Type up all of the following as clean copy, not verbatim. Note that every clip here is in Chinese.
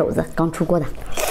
肘子，刚出锅的。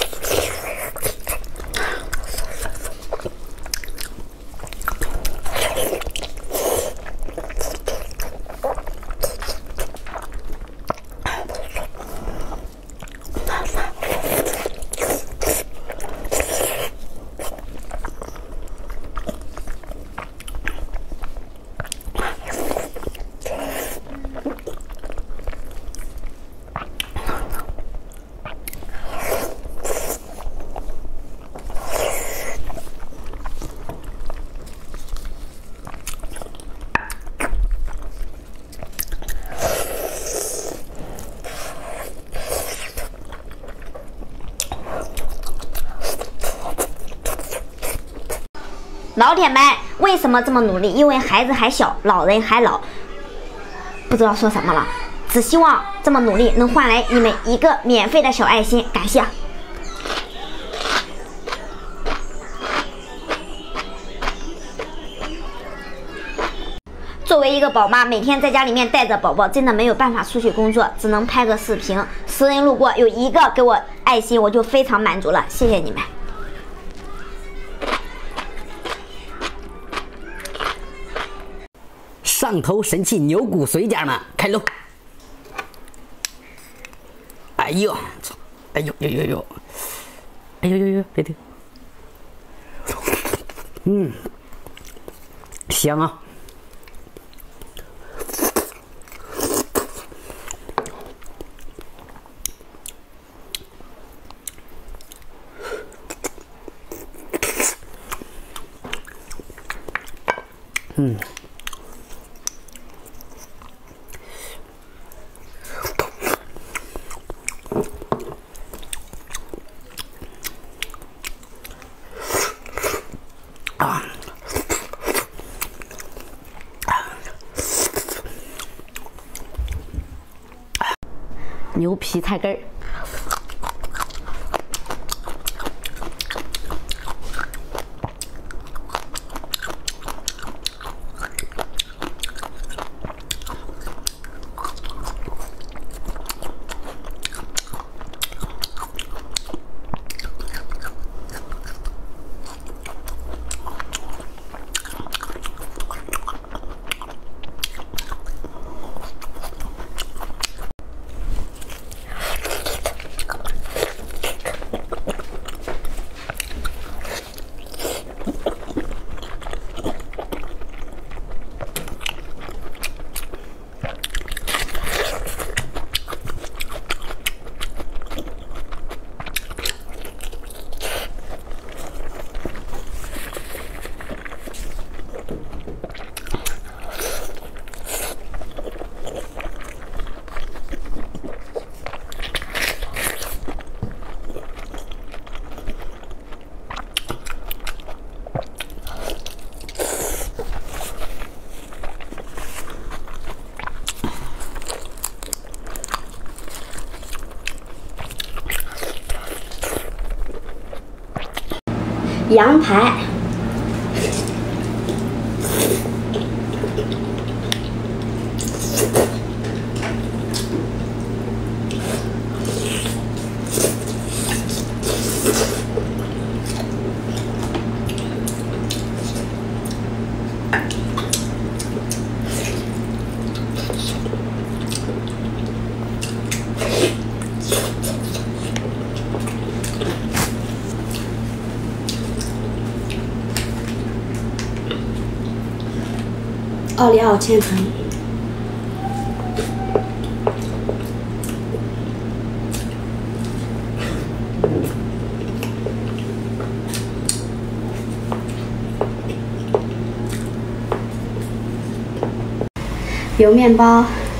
老铁们，为什么这么努力？因为孩子还小，老人还老，不知道说什么了。只希望这么努力能换来你们一个免费的小爱心，感谢。作为一个宝妈，每天在家里面带着宝宝，真的没有办法出去工作，只能拍个视频。10人路过有一个给我爱心，我就非常满足了，谢谢你们。 上头神器牛骨髓，家人们开喽！哎呦，操！哎呦呦呦呦！哎呦呦呦，别停！香啊！牛皮菜根儿。 羊排，奥利奥千层，有面包。